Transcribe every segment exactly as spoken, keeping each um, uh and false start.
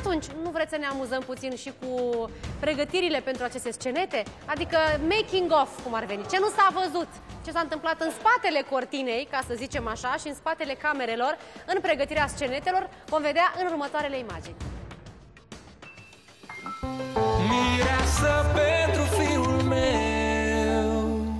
atunci, nu vreți să ne amuzăm puțin și cu pregătirile pentru aceste scenete? Adică making of, cum ar veni. Ce nu s-a văzut? Ce s-a întâmplat în spatele cortinei, ca să zicem așa, și în spatele camerelor, în pregătirea scenetelor, vom vedea în următoarele imagini. Mireasă pentru fiul meu.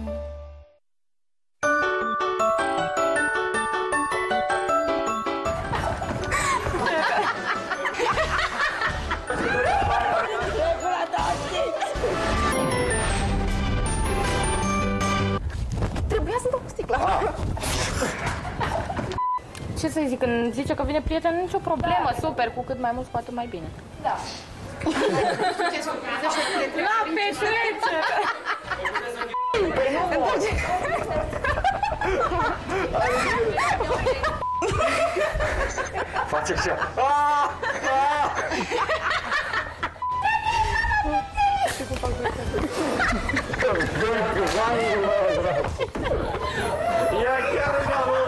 Trebuia să dau cu sticla. Ce să zic, când zice că vine prieten, nicio problemă, super, cu cât mai mult, cu atât mai bine. Da. La petrecere! Face așa. Ia chiar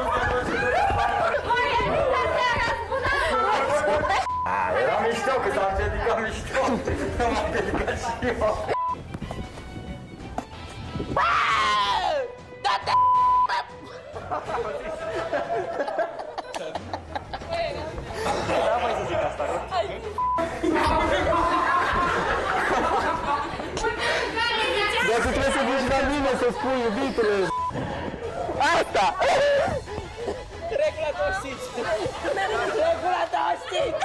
era mișto, că s-a împiedicat mișto. M-am împiedicat și eu. Da-te! Da, mai să zic asta, nu? Dar tu trebuie să duci la mine să spui, iubitule. Asta! Regula douăzeci și cinci! Regula douăzeci și cinci!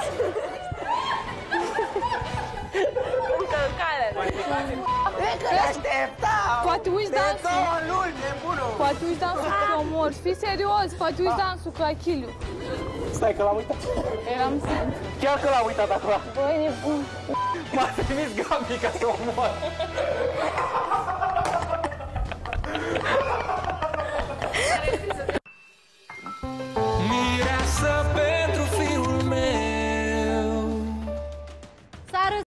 Încălcare! Încă l-așteptam! Poate uiți dansul! De două luni, nebunul! Poate uiți dansul cu omor, fii serios! Poate uiți dansul cu Achiliu! Stai că l-am uitat. Eram simt. Chiar că l-am uitat acolo. Băi, nebun! M-a trimis Gabi ca să o omor.